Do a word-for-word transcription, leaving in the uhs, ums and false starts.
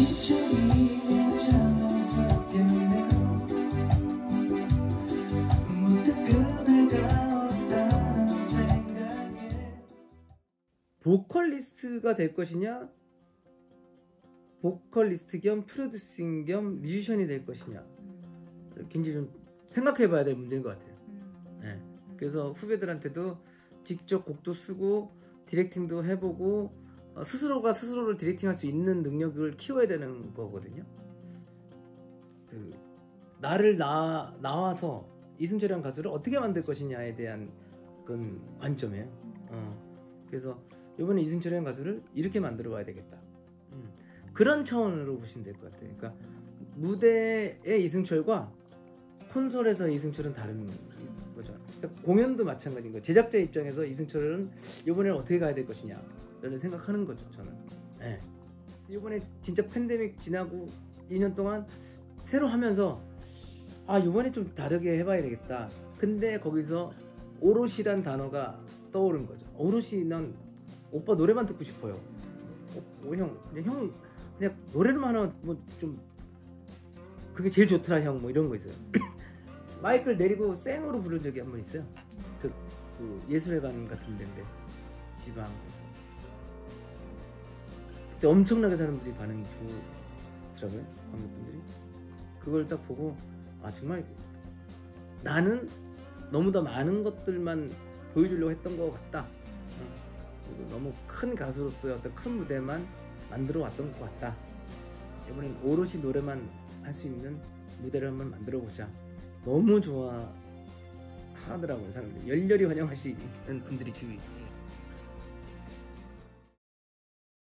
보컬리스트가 될 것이냐, 보컬리스트 겸 프로듀싱 겸 뮤지션이 될 것이냐, 굉장히 좀 생각해 봐야 될 문제인 것 같아요. 네. 그래서 후배들한테도 직접 곡도 쓰고 디렉팅도 해보고 어, 스스로가 스스로를 디렉팅할 수 있는 능력을 키워야 되는 거거든요. 그, 나를 나, 나와서 이승철이라는 가수를 어떻게 만들 것이냐에 대한 건 관점이에요. 어. 그래서 이번에 이승철이라는 가수를 이렇게 만들어 봐야 되겠다. 음. 그런 차원으로 보시면 될 것 같아요. 그러니까 무대의 이승철과 콘솔에서 이승철은 다른 거죠. 그러니까 공연도 마찬가지인 거예요. 제작자 입장에서 이승철은 이번에는 어떻게 가야 될 것이냐 라는 생각하는 거죠. 저는. 네. 이번에 진짜 팬데믹 지나고 이 년 동안 새로 하면서 아 이번에 좀 다르게 해봐야 되겠다. 근데 거기서 오롯이란 단어가 떠오른 거죠. 오롯이 난 오빠 노래만 듣고 싶어요. 어, 어, 형 그냥 형 그냥 노래로만 하면 뭐 좀 그게 제일 좋더라 형 뭐 이런 거 있어요. 마이크를 내리고 생으로 부른 적이 한 번 있어요. 그, 그 예술회관 같은 데인데 지방에서 그때 엄청나게 사람들이 반응이 좋더라고요. 관객분들이 그걸 딱 보고 아 정말 나는 너무 더 많은 것들만 보여주려고 했던 것 같다. 그리고 너무 큰 가수로서의 어떤 큰 무대만 만들어 왔던 것 같다. 이번엔 오롯이 노래만 할 수 있는 무대를 한번 만들어 보자. 너무 좋아하더라고요. 사람들이 열렬히 환영하시는 분들이 주위